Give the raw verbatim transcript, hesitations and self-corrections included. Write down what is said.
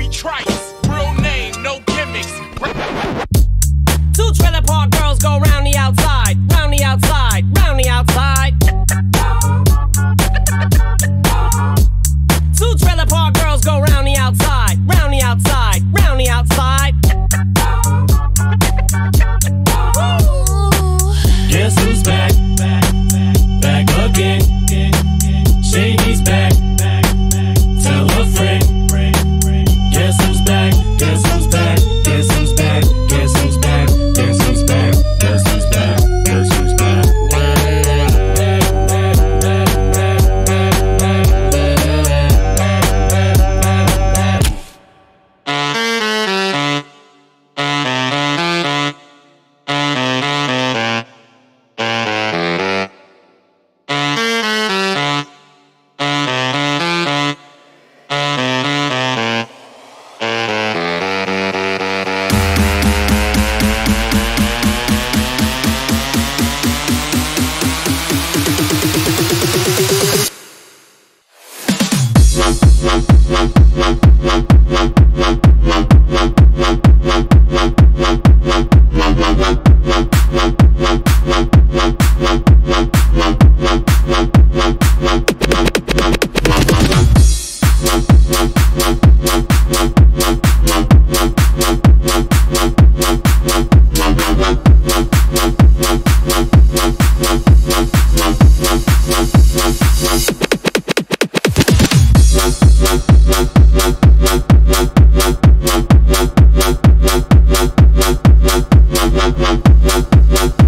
Trice, real name, no gimmicks. Two trailer park girls go round the outside, round the outside, round the outside. Two trailer park girls go round the outside, round the outside, round the outside. Guess who's back? Back again. Shady's back. Tell a friend. Guess who's back? Guess who's back? Guess who's back? Guess who's back? Guess who's back? Guess who's back? Guess who's back? One, one, one, one, one.